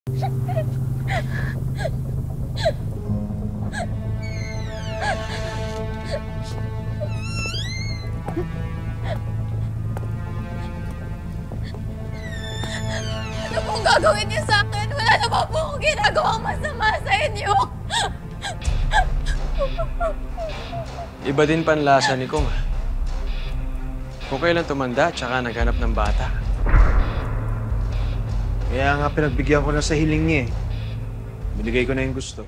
Ano pong gagawin niyo sa akin? Wala naman po akong ginagawang masama sa inyo. Iba din panlasa ni Kong. Kung kailan tumanda, tsaka naghanap ng bata. Kaya nga pinagbigyan ko na sa hiling niya eh. Binigay ko na yung gusto.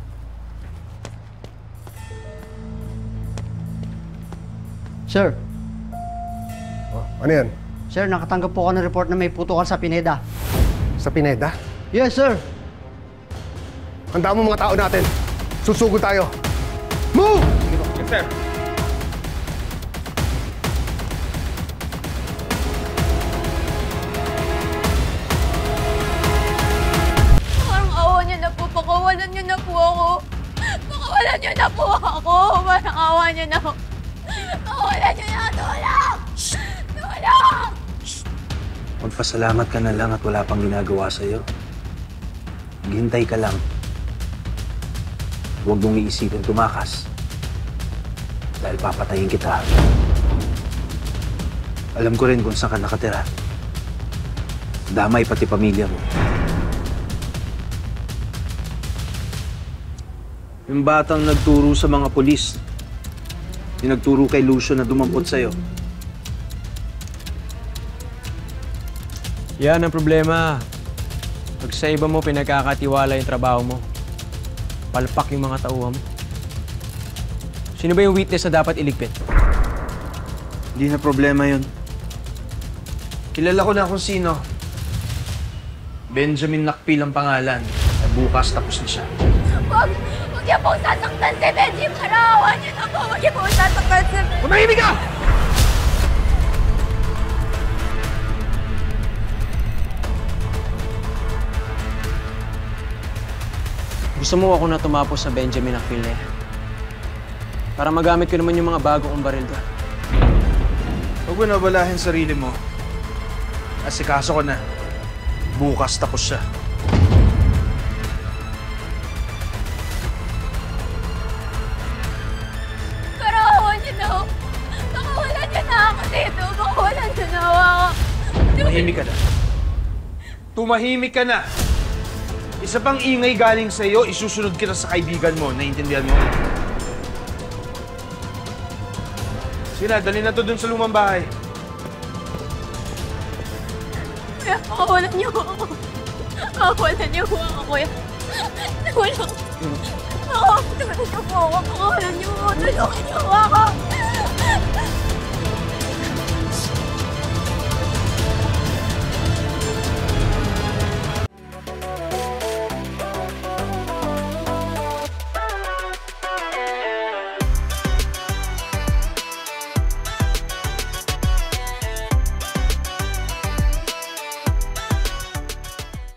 Sir. Oh, ano yan? Sir, nakatanggap po ako ng report na may putukan sa Pineda. Sa Pineda? Yes, sir. Handa mo mga tao natin. Susugod tayo. Move! Yes, sir. Parang awa niyo na po. Pakawalan niyo na po ako. Pakawalan niyo na po ako. Parang awa niyo na po. Pakawalan niyo na. Tulong! Tulong! Magpasalamat ka na lang at wala pang ginagawa sa'yo. Maghintay ka lang. Huwag mong iisipin tumakas. Dahil papatayin kita. Alam ko rin kung saan ka nakatira. Damay pati pamilya mo. Yung batang nagturo sa mga pulis, yung nagturo kay Lucio na dumampot sa'yo. Yan ang problema. Pag sa iba mo pinagkakatiwala yung trabaho mo, palpak yung mga tauhan mo. Sino ba yung witness na dapat iligpit? Hindi na problema yun. Kilala ko na kung sino. Benjamin Nakpil ang pangalan. At bukas tapos na siya. Huwag niyo pong sasaktan si Benji. Parawan niyo na po. Huwag niyo pong sasaktan si Benji. Tumahimik ka! Gusto mo ako na tumapos sa Benjamin Nakpil na yan? Para magamit ko naman yung mga bago kong baril doon. Huwag mo nabalahin sarili mo. Asikaso ko na. Bukas tapos siya. Parawan niyo na. Pakawalan niyo na ako dito. Pakawalan niyo na ako. Tumahimik ka na. Tumahimik ka na! Isa pang ingay galing sa'yo, isusunod kita sa kaibigan mo. Naiintindihan mo? Sige na, dali na to dun sa lumang bahay. Kuya, pakawalan niyo ako. Pakawalan niyo ako, kuya. Tulong. Tulungan niyo po ako. Pakawalan niyo ako. Tulungan niyo ako.